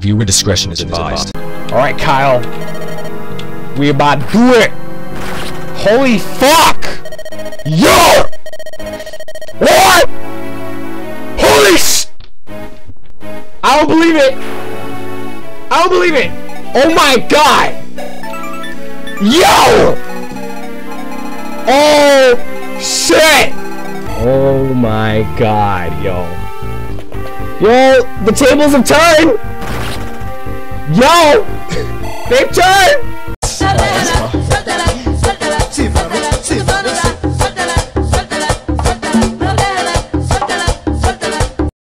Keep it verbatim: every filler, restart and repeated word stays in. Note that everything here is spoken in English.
Viewer discretion is advised. Alright, Kyle. We about to do it! Holy fuck! Yo! What? Holy sh... I don't believe it! I don't believe it! Oh my god! Yo! Oh shit! Oh my god, yo. Yo, the tables have turned! Yo! They've turned!